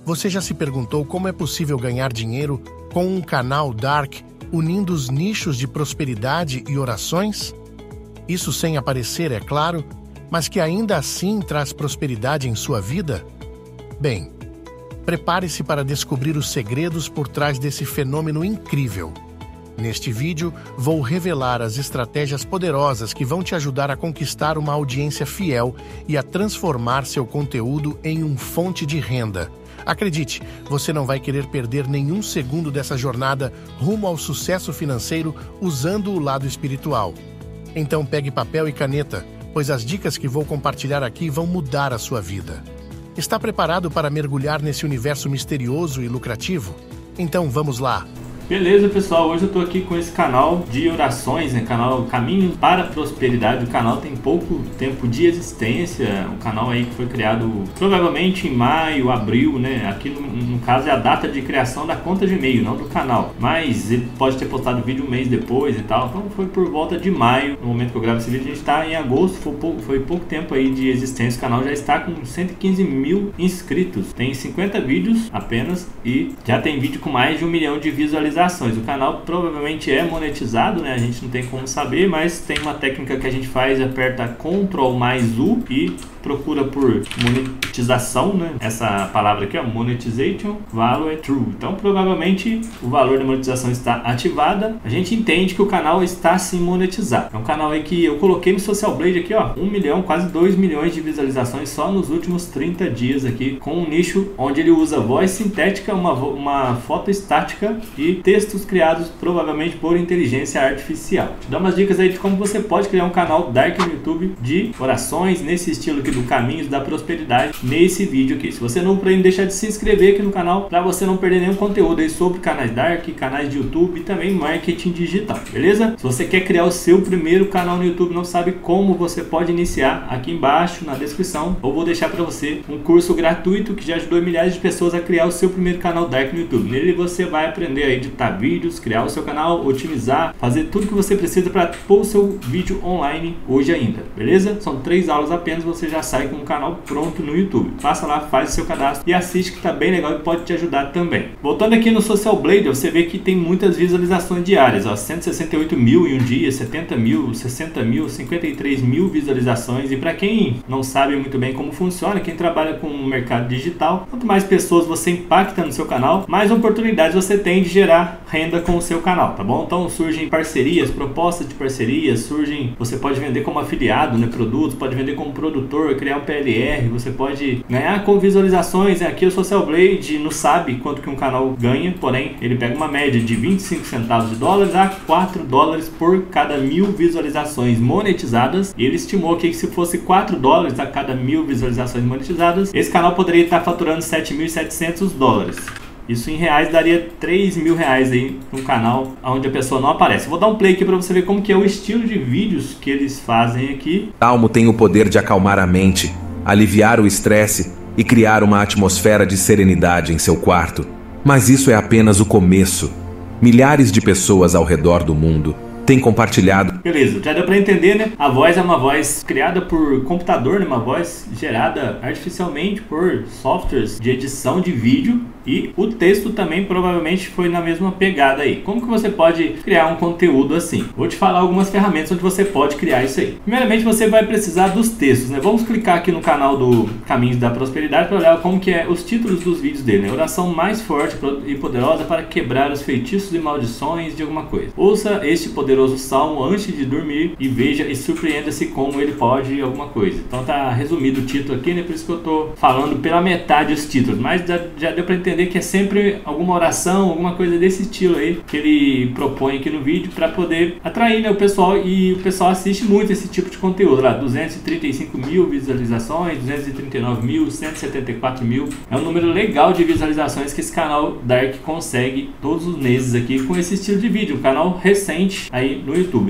Você já se perguntou como é possível ganhar dinheiro com um canal Dark unindo os nichos de prosperidade e orações? Isso sem aparecer, é claro, mas que ainda assim traz prosperidade em sua vida? Bem, prepare-se para descobrir os segredos por trás desse fenômeno incrível. Neste vídeo, vou revelar as estratégias poderosas que vão te ajudar a conquistar uma audiência fiel e a transformar seu conteúdo em uma fonte de renda. Acredite, você não vai querer perder nenhum segundo dessa jornada rumo ao sucesso financeiro usando o lado espiritual. Então pegue papel e caneta, pois as dicas que vou compartilhar aqui vão mudar a sua vida. Está preparado para mergulhar nesse universo misterioso e lucrativo? Então vamos lá! Beleza, pessoal, hoje eu tô aqui com esse canal de orações, né? Canal Caminho para a Prosperidade. O canal tem pouco tempo de existência, um canal aí que foi criado provavelmente em maio, abril, né? Aqui no caso é a data de criação da conta de e-mail, não do canal, mas ele pode ter postado vídeo um mês depois e tal, então foi por volta de maio, no momento que eu gravo esse vídeo. A gente está em agosto, foi pouco tempo aí de existência. O canal já está com 115 mil inscritos, tem 50 vídeos apenas e já tem vídeo com mais de 1 milhão de visualizações. O canal provavelmente é monetizado, né? A gente não tem como saber, mas tem uma técnica que a gente faz, aperta Ctrl mais U e procura por monetização, né? Essa palavra aqui, ó, monetization, value é true. Então provavelmente o valor da monetização está ativada. A gente entende que o canal está sim monetizado. É um canal aí que eu coloquei no Social Blade aqui, ó, 1 milhão, quase 2 milhões de visualizações só nos últimos 30 dias aqui, com um nicho onde ele usa voz sintética, uma foto estática e textos criados provavelmente por inteligência artificial. Te dá umas dicas aí de como você pode criar um canal Dark no YouTube de orações nesse estilo aqui do Caminhos da Prosperidade nesse vídeo aqui. Se você não for, deixa de se inscrever aqui no canal para você não perder nenhum conteúdo aí sobre canais Dark, canais de YouTube e também marketing digital, beleza? Se você quer criar o seu primeiro canal no YouTube, não sabe como você pode iniciar, aqui embaixo na descrição eu vou deixar para você um curso gratuito que já ajudou milhares de pessoas a criar o seu primeiro canal Dark no YouTube. Nele você vai aprender a editar vídeos, criar o seu canal, otimizar, fazer tudo que você precisa para pôr o seu vídeo online hoje ainda, beleza? São 3 aulas apenas, você já sai com um canal pronto no YouTube. Passa lá, faz o seu cadastro e assiste, que tá bem legal e pode te ajudar também. Voltando aqui no Social Blade, você vê que tem muitas visualizações diárias, ó, 168 mil em um dia, 70 mil, 60 mil, 53 mil visualizações. E para quem não sabe muito bem como funciona, quem trabalha com o mercado digital, quanto mais pessoas você impacta no seu canal, mais oportunidades você tem de gerar renda com o seu canal, tá bom? Então surgem parcerias, propostas de parcerias, você pode vender como afiliado, né, produtos, pode vender como produtor, criar um PLR, você pode ganhar com visualizações. Aqui o Social Blade não sabe quanto que um canal ganha, porém ele pega uma média de 25 centavos de dólares a 4 dólares por cada 1000 visualizações monetizadas. E ele estimou que se fosse 4 dólares a cada 1000 visualizações monetizadas, esse canal poderia estar faturando 7.700 dólares. Isso em reais daria 3 mil reais aí no canal onde a pessoa não aparece. Vou dar um play aqui para você ver como que é o estilo de vídeos que eles fazem aqui. O Salmo tem o poder de acalmar a mente, aliviar o estresse e criar uma atmosfera de serenidade em seu quarto. Mas isso é apenas o começo. Milhares de pessoas ao redor do mundo têm compartilhado. Beleza, já deu para entender, né? A voz é uma voz criada por computador, né? Uma voz gerada artificialmente por softwares de edição de vídeo. E o texto também provavelmente foi na mesma pegada aí. Como que você pode criar um conteúdo assim? Vou te falar algumas ferramentas onde você pode criar isso aí. Primeiramente, você vai precisar dos textos, né? Vamos clicar aqui no canal do Caminhos da Prosperidade para olhar como que é os títulos dos vídeos dele, né? Oração mais forte e poderosa para quebrar os feitiços e maldições de alguma coisa. Ouça este poderoso salmo antes de dormir e veja e surpreenda-se como ele pode alguma coisa. Então tá resumido o título aqui, né? Por isso que eu tô falando pela metade os títulos, mas já deu para entender que é sempre alguma oração, alguma coisa desse estilo aí que ele propõe aqui no vídeo para poder atrair, né, o pessoal. E o pessoal assiste muito esse tipo de conteúdo lá. 235 mil visualizações, 239 mil, 174 mil. É um número legal de visualizações que esse canal Dark consegue todos os meses aqui com esse estilo de vídeo. Um canal recente aí no YouTube, né?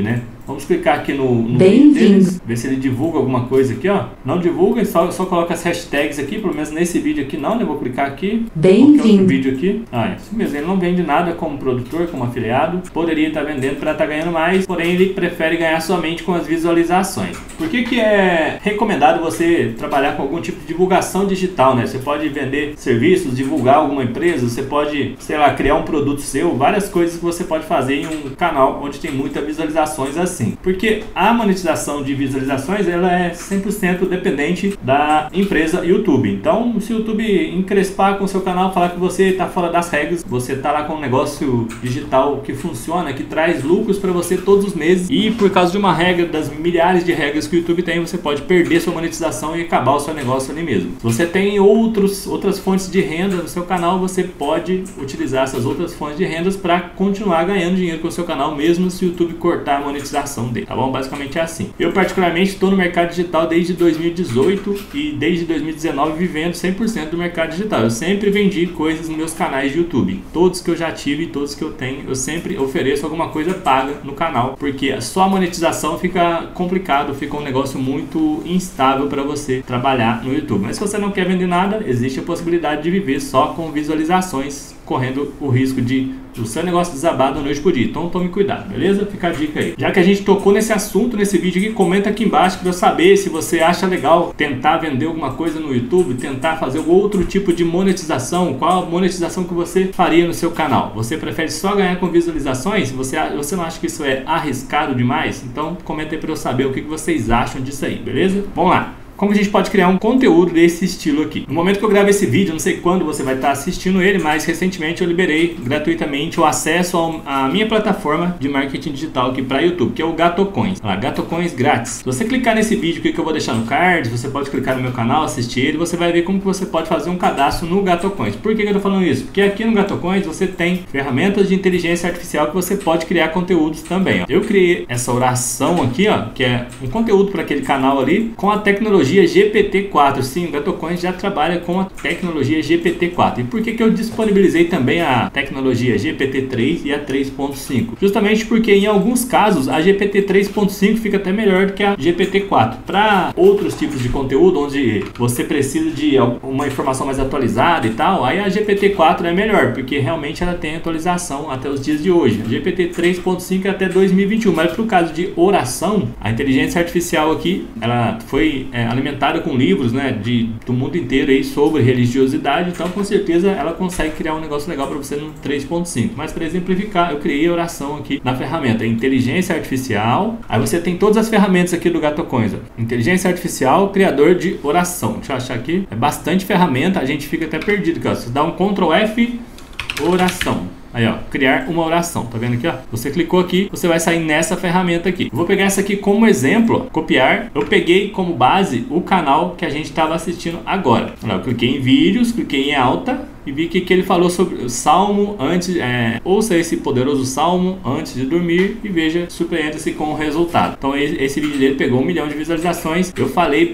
Vamos clicar aqui no vídeo deles, ver se ele divulga alguma coisa aqui, ó. Não divulga, só coloca as hashtags aqui, pelo menos nesse vídeo aqui não, né? Vou clicar aqui. Bem-vindo. Vídeo aqui. Isso mesmo, ele não vende nada como produtor, como afiliado. Poderia estar vendendo para estar ganhando mais, porém ele prefere ganhar somente com as visualizações. Por que é recomendado você trabalhar com algum tipo de divulgação digital, né? Você pode vender serviços, divulgar alguma empresa, você pode, sei lá, criar um produto seu, várias coisas que você pode fazer em um canal onde tem muitas visualizações assim. Porque a monetização de visualizações, ela é 100% dependente da empresa YouTube. Então, se o YouTube encrespar com o seu canal, falar que você está fora das regras, você está lá com um negócio digital que funciona, que traz lucros para você todos os meses, e por causa de uma regra, das milhares de regras que o YouTube tem, você pode perder sua monetização e acabar o seu negócio ali mesmo. Se você tem outras fontes de renda no seu canal, você pode utilizar essas outras fontes de rendas para continuar ganhando dinheiro com o seu canal, mesmo se o YouTube cortar a monetização dele, tá bom? Basicamente é assim. Eu particularmente estou no mercado digital desde 2018 e desde 2019 vivendo 100% do mercado digital. Eu sempre vendi coisas nos meus canais de YouTube. Todos que eu já tive, todos que eu tenho, eu sempre ofereço alguma coisa paga no canal, porque só a monetização fica complicado, fica um negócio muito instável para você trabalhar no YouTube. Mas se você não quer vender nada, existe a possibilidade de viver só com visualizações, correndo o risco de o seu negócio desabar da noite por dia. Então tome cuidado, beleza? Fica a dica aí. Já que a gente tocou nesse assunto, nesse vídeo aqui, comenta aqui embaixo para eu saber se você acha legal tentar vender alguma coisa no YouTube, tentar fazer outro tipo de monetização, qual a monetização que você faria no seu canal. Você prefere só ganhar com visualizações? Você não acha que isso é arriscado demais? Então comenta aí para eu saber o que vocês acham disso aí, beleza? Vamos lá. Como a gente pode criar um conteúdo desse estilo aqui? No momento que eu gravo esse vídeo, não sei quando você vai estar assistindo ele, mas recentemente eu liberei gratuitamente o acesso à minha plataforma de marketing digital aqui para YouTube, que é o GatoCoins. Olha lá, GatoCoins grátis. Se você clicar nesse vídeo aqui que eu vou deixar no card, você pode clicar no meu canal, assistir ele, você vai ver como que você pode fazer um cadastro no GatoCoins. Por que eu tô falando isso? Porque aqui no GatoCoins você tem ferramentas de inteligência artificial que você pode criar conteúdos também, ó. Eu criei essa oração aqui, ó, que é um conteúdo para aquele canal ali com a tecnologia GPT-4. Sim, o GatoCoins já trabalha com a tecnologia GPT-4. E por que eu disponibilizei também a tecnologia GPT-3 e a 3.5? Justamente porque em alguns casos a GPT-3.5 fica até melhor do que a GPT-4. Para outros tipos de conteúdo onde você precisa de uma informação mais atualizada e tal, aí a GPT-4 é melhor, porque realmente ela tem atualização até os dias de hoje. A GPT-3.5 é até 2021, mas para o caso de oração, a inteligência artificial aqui, ela foi alimentada com livros, né, do mundo inteiro aí sobre religiosidade, então com certeza ela consegue criar um negócio legal para você no 3.5. Mas para exemplificar, eu criei a oração aqui na ferramenta inteligência artificial. Aí você tem todas as ferramentas aqui do GatoCoins, ó. Inteligência artificial, criador de oração. Deixa eu achar aqui, é bastante ferramenta, a gente fica até perdido, cara. Você dá um Ctrl F, oração. Aí, ó, criar uma oração, tá vendo aqui, ó? Você clicou aqui, você vai sair nessa ferramenta aqui. Eu vou pegar essa aqui como exemplo, ó, copiar. Eu peguei como base o canal que a gente estava assistindo agora. Eu cliquei em vídeos, cliquei em alta e vi que ele falou sobre o salmo antes, ouça esse poderoso salmo antes de dormir e veja, surpreenda-se com o resultado. Então esse vídeo dele pegou 1 milhão de visualizações. Eu falei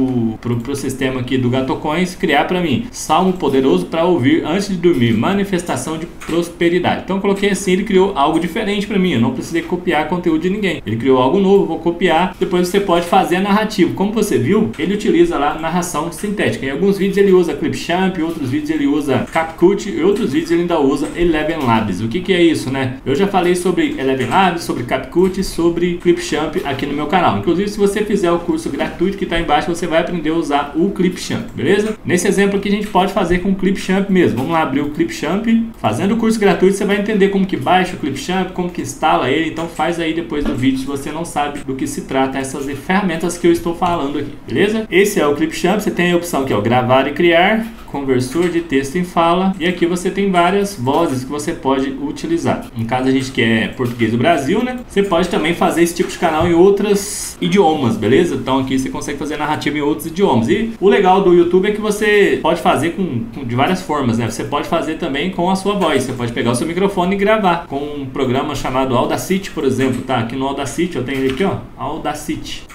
pro sistema aqui do GatoCoins criar para mim salmo poderoso para ouvir antes de dormir, manifestação de prosperidade. Então eu coloquei assim, ele criou algo diferente para mim. Eu não precisei copiar conteúdo de ninguém. Ele criou algo novo, vou copiar. Depois você pode fazer a narrativa. Como você viu, ele utiliza lá narração sintética. Em alguns vídeos ele usa Clipchamp, em outros vídeos ele usa CapCut e outros vídeos ele ainda usa Eleven Labs. O que é isso, né? Eu já falei sobre Eleven Labs, sobre CapCut e sobre Clipchamp aqui no meu canal. Inclusive, se você fizer o curso gratuito que está embaixo, você vai aprender a usar o Clipchamp, beleza? Nesse exemplo aqui a gente pode fazer com o Clipchamp mesmo. Vamos lá abrir o Clipchamp. Fazendo o curso gratuito, você vai entender como que baixa o Clipchamp, como que instala ele. Então faz aí depois do vídeo se você não sabe do que se trata essas ferramentas que eu estou falando aqui, beleza? Esse é o Clipchamp. Você tem a opção aqui, ó, gravar e criar, conversor de texto em fala, e aqui você tem várias vozes que você pode utilizar. No caso a gente que é português do Brasil, né? Você pode também fazer esse tipo de canal em outros idiomas, beleza? Então aqui você consegue fazer narrativa em outros idiomas. E o legal do YouTube é que você pode fazer de várias formas, né? Você pode fazer também com a sua voz. Você pode pegar o seu microfone e gravar com um programa chamado Audacity, por exemplo, tá? Aqui no Audacity, eu tenho ele aqui, ó, Audacity.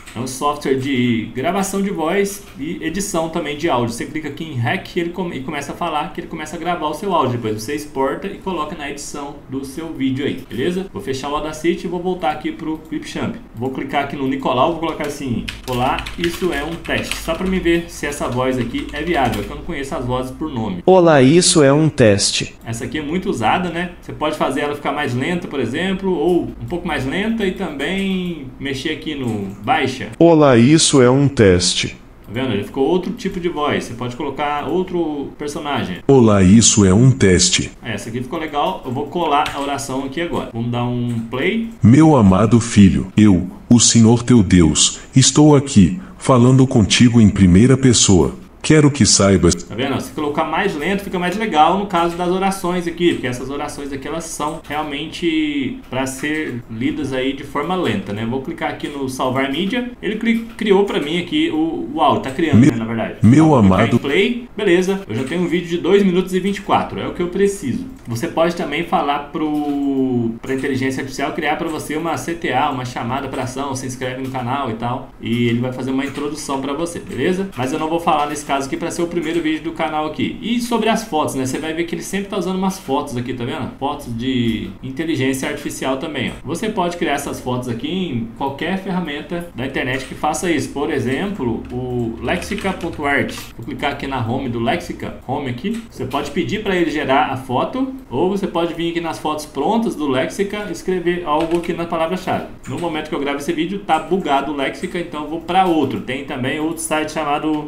É um software de gravação de voz e edição também de áudio. Você clica aqui em REC e começa a falar, que ele começa a gravar o seu áudio. Depois você exporta e coloca na edição do seu vídeo aí, beleza? Vou fechar o Audacity e vou voltar aqui pro Clipchamp. Vou clicar aqui no Nicolau, vou colocar assim: olá, isso é um teste. Só para me ver se essa voz aqui é viável, que eu não conheço as vozes por nome. Olá, isso é um teste. Essa aqui é muito usada, né? Você pode fazer ela ficar mais lenta, por exemplo, ou um pouco mais lenta e também mexer aqui no baixa. Olá, isso é um teste. Tá vendo? Ele ficou outro tipo de voz. Você pode colocar outro personagem. Olá, isso é um teste. Essa aqui ficou legal. Eu vou colar a oração aqui agora. Vamos dar um play. Meu amado filho, eu, o Senhor teu Deus, estou aqui, falando contigo em primeira pessoa. Quero que saibas. Tá vendo? Se colocar mais lento, fica mais legal no caso das orações aqui, porque essas orações aqui elas são realmente para ser lidas aí de forma lenta, né? Vou clicar aqui no salvar mídia. Ele criou para mim aqui o áudio, tá criando, né, na verdade. Meu amado. Em play, beleza. Eu já tenho um vídeo de 2 minutos e 24, é o que eu preciso. Você pode também falar pra inteligência artificial criar para você uma CTA, uma chamada para ação, se inscreve no canal e tal, e ele vai fazer uma introdução para você, beleza? Mas eu não vou falar nesse caso aqui para ser o primeiro vídeo do canal aqui. E sobre as fotos, né? Você vai ver que ele sempre tá usando umas fotos aqui, tá vendo? Fotos de inteligência artificial também, ó. Você pode criar essas fotos aqui em qualquer ferramenta da internet que faça isso. Por exemplo, o Lexica.art. Vou clicar aqui na home do Lexica, home aqui. Você pode pedir para ele gerar a foto, ou você pode vir aqui nas fotos prontas do Lexica e escrever algo aqui na palavra-chave. No momento que eu gravo esse vídeo, tá bugado o Lexica, então eu vou para outro. Tem também outro site chamado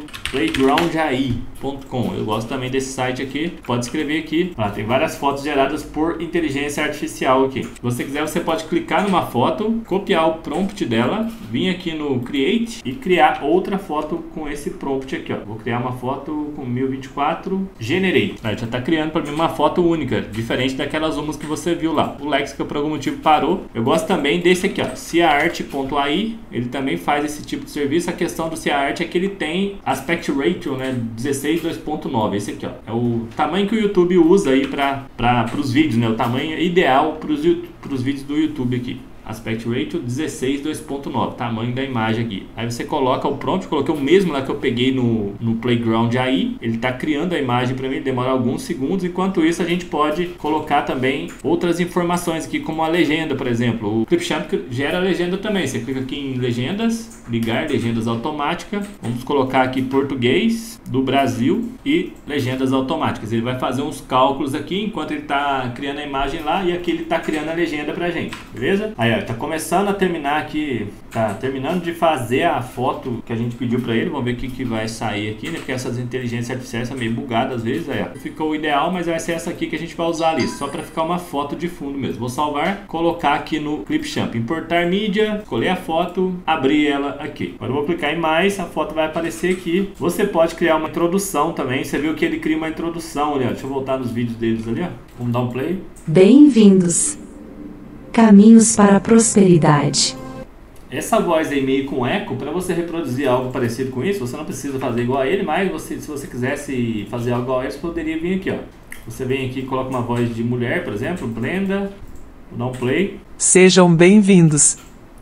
playgroundai.com. Eu gosto também desse site aqui. Pode escrever aqui. Tem várias fotos geradas por inteligência artificial aqui. Se você quiser, você pode clicar numa foto, copiar o prompt dela, vir aqui no Create e criar outra foto com esse prompt aqui, ó. Vou criar uma foto com 1024 Generate. Já está criando para mim uma foto única, diferente daquelas umas que você viu lá. O Lexica por algum motivo parou. Eu gosto também desse aqui, ó, ciaart.ai. Ele também faz esse tipo de serviço. A questão do Ciaart é que ele tem aspect ratio, né, 16:2.9. Esse aqui, ó, é o tamanho que o YouTube usa aí para os vídeos, né, o tamanho ideal para os vídeos do YouTube aqui. Aspect ratio 16:2.9, tamanho da imagem aqui. Aí você coloca o prompt, coloquei o mesmo lá que eu peguei no Playground aí. Ele está criando a imagem para mim, demora alguns segundos. Enquanto isso, a gente pode colocar também outras informações aqui, como a legenda, por exemplo. O Clipchamp gera legenda também. Você clica aqui em legendas, ligar legendas automáticas. Vamos colocar aqui português do Brasil e legendas automáticas. Ele vai fazer uns cálculos aqui enquanto ele está criando a imagem lá, e aqui ele está criando a legenda pra gente, beleza? Aí, ó, tá começando a terminar aqui, tá terminando de fazer a foto que a gente pediu pra ele. Vamos ver o que vai sair aqui, né? Porque essas inteligências artificiais são meio bugadas às vezes. Aí, ó, ficou o ideal, mas vai ser essa aqui que a gente vai usar ali, só pra ficar uma foto de fundo mesmo. Vou salvar, colocar aqui no Clipchamp, importar mídia, escolher a foto, abrir ela aqui. Agora eu vou clicar em mais, a foto vai aparecer aqui. Você pode criar uma introdução também. Você viu que ele cria uma introdução ali, ó. Deixa eu voltar nos vídeos deles ali, ó. Vamos dar um play. Bem-vindos. Caminhos para a prosperidade. Essa voz aí meio com eco, para você reproduzir algo parecido com isso, você não precisa fazer igual a ele, mas se você quisesse fazer algo igual a ele, você poderia vir aqui, ó. Você vem aqui e coloca uma voz de mulher, por exemplo, Brenda. Vou dar um play. Sejam bem-vindos.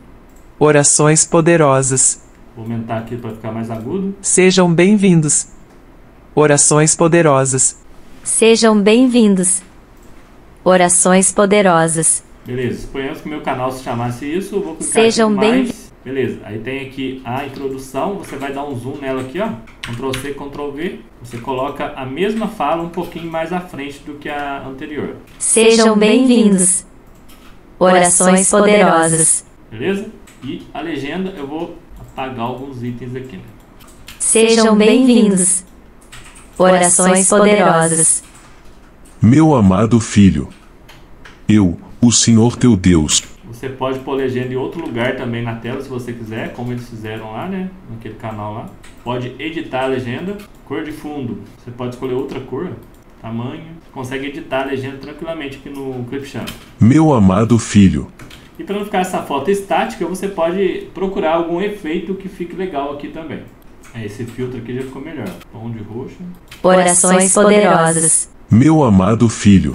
Orações poderosas. Vou aumentar aqui para ficar mais agudo. Sejam bem-vindos. Orações poderosas. Sejam bem-vindos. Orações poderosas. Beleza, suponhamos que o meu canal se chamasse isso, eu vou clicar Sejam aqui bem... mais. Beleza, aí tem aqui a introdução, você vai dar um zoom nela aqui, ó. Ctrl C, Ctrl V. Você coloca a mesma fala um pouquinho mais à frente do que a anterior. Sejam bem-vindos. Orações poderosas. Beleza? E a legenda, eu vou apagar alguns itens aqui, né? Sejam bem-vindos. Orações poderosas. Meu amado filho, eu, o Senhor teu Deus. Você pode pôr legenda em outro lugar também na tela, se você quiser, como eles fizeram lá, né? Naquele canal lá. Pode editar a legenda. Cor de fundo, você pode escolher outra cor, tamanho. Você consegue editar a legenda tranquilamente aqui no Clipchamp. Meu amado filho. E para não ficar essa foto estática, você pode procurar algum efeito que fique legal aqui também. Esse filtro aqui já ficou melhor. Tom de roxo. Orações poderosas. Meu amado filho,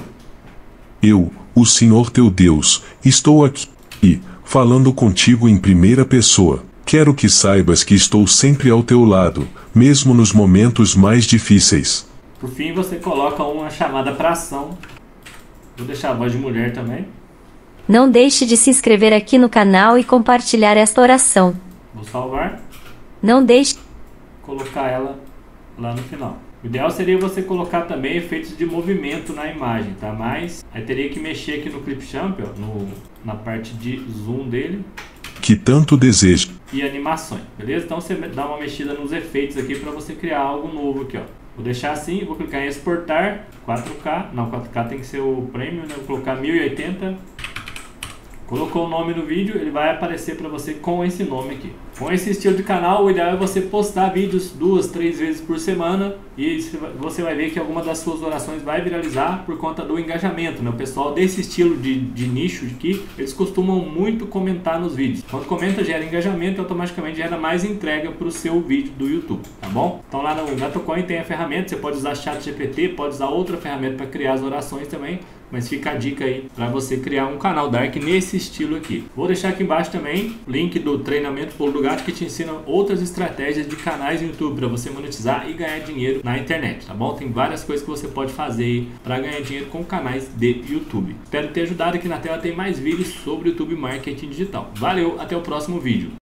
eu, o Senhor teu Deus, estou aqui, falando contigo em primeira pessoa. Quero que saibas que estou sempre ao teu lado, mesmo nos momentos mais difíceis. Por fim, você coloca uma chamada para ação. Vou deixar a voz de mulher também. Não deixe de se inscrever aqui no canal e compartilhar esta oração. Vou salvar. Não deixe Colocar ela lá no final. O ideal seria você colocar também efeitos de movimento na imagem, tá? Mas aí teria que mexer aqui no Clipchamp, ó, na parte de zoom dele. Que tanto desejo. E animações, beleza? Então você dá uma mexida nos efeitos aqui para você criar algo novo aqui, ó. Vou deixar assim, vou clicar em exportar 4K. Não, 4K tem que ser o Premium, né? Vou colocar 1080. Colocou o nome no vídeo, ele vai aparecer para você com esse nome aqui. Com esse estilo de canal, o ideal é você postar vídeos 2, 3 vezes por semana e você vai ver que alguma das suas orações vai viralizar por conta do engajamento, né? O pessoal desse estilo de nicho aqui, eles costumam muito comentar nos vídeos. Quando comenta, gera engajamento e automaticamente gera mais entrega para o seu vídeo do YouTube, tá bom? Então lá no GatoCoin tem a ferramenta, você pode usar ChatGPT, pode usar outra ferramenta para criar as orações também. Mas fica a dica aí para você criar um canal Dark nesse estilo aqui. Vou deixar aqui embaixo também o link do treinamento Pulo do Gato que te ensina outras estratégias de canais no YouTube para você monetizar e ganhar dinheiro na internet, tá bom? Tem várias coisas que você pode fazer para ganhar dinheiro com canais de YouTube. Espero ter ajudado. Aqui na tela tem mais vídeos sobre YouTube Marketing Digital. Valeu, até o próximo vídeo.